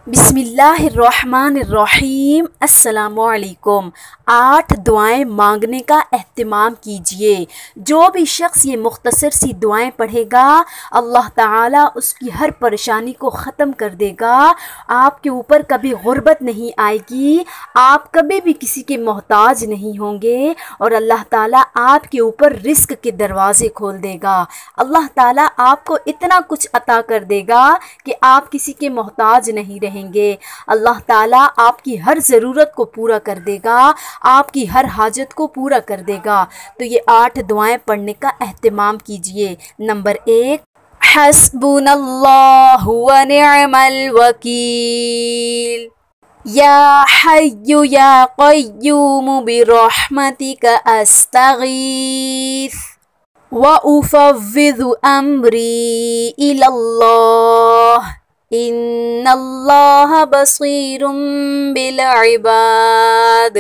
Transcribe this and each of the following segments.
बिस्मिल्लाहिर्रहमानिर्रहीम। अस्सलामुअलैकुम। 8 दुआएं मांगने का एहतिमाम कीजिए। जो भी शख्स ये मुख्तसर सी दुआएं पढ़ेगा अल्लाह ताला उसकी हर परेशानी को ख़त्म कर देगा। आपके ऊपर कभी गुर्बत नहीं आएगी, आप कभी भी किसी के मोहताज नहीं होंगे और अल्लाह ताला आपके ऊपर रिस्क के दरवाज़े खोल देगा। अल्लाह ताला आपको इतना कुछ अता कर देगा कि आप किसी के मोहताज नहीं रहेंगे। अल्लाह ताला आपकी हर ज़रूरत को पूरा कर देगा, आपकी हर हाजत को पूरा कर देगा। तो ये 8 दुआएं पढ़ने का एहतिमाम कीजिए। नंबर 1, हस्बुनल्लाहु व निअमल वकील। या हय्यु या क़य्यूम बिरहमतिका अस्तगीथ व उफ़व्विदु अम्री इलल्लाह इन्नल्लाह बसीरुम बिल इबाद।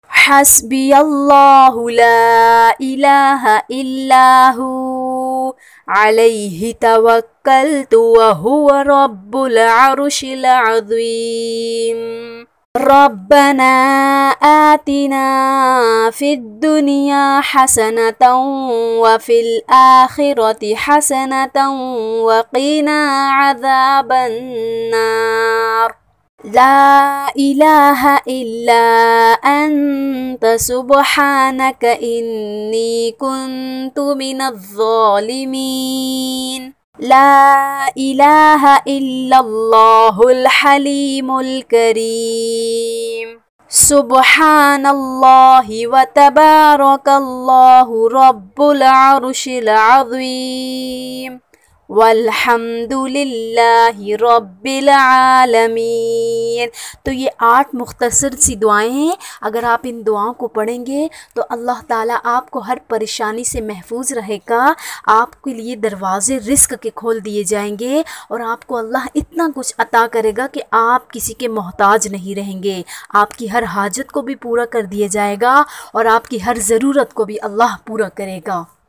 हस्बियल्लाहु ला इलाहा इल्लाहु अलैहि तवक्कलतु व हुवा रब्बुल अर्शिल अज़ीम। रब्बना आतिना फिद दुनिया हसनतन व फिल आखिरति हसनतन व क़िना अज़ाबन नार। ला इलाहा इल्ला अंत सुब्हानक इन्नी कुन्तु मिनज़्ज़ालिमीन। ला इलाहा इल्लल्लाहुल हलीमुल करीम। सुब्हानल्लाहि व तबारकल्लाहु रब्बुल अर्शिल अज़ीम वल्हम्दुलिल्लाहि रब्बिल आलमीन। तो ये 8 मुख्तसर सी दुआएं हैं। अगर आप इन दुआओं को पढ़ेंगे तो अल्लाह ताला आपको हर परेशानी से महफूज रहेगा, आपके लिए दरवाज़े रिस्क के खोल दिए जाएंगे और आपको अल्लाह इतना कुछ अता करेगा कि आप किसी के मोहताज नहीं रहेंगे। आपकी हर हाजत को भी पूरा कर दिया जाएगा और आपकी हर ज़रूरत को भी अल्लाह पूरा करेगा।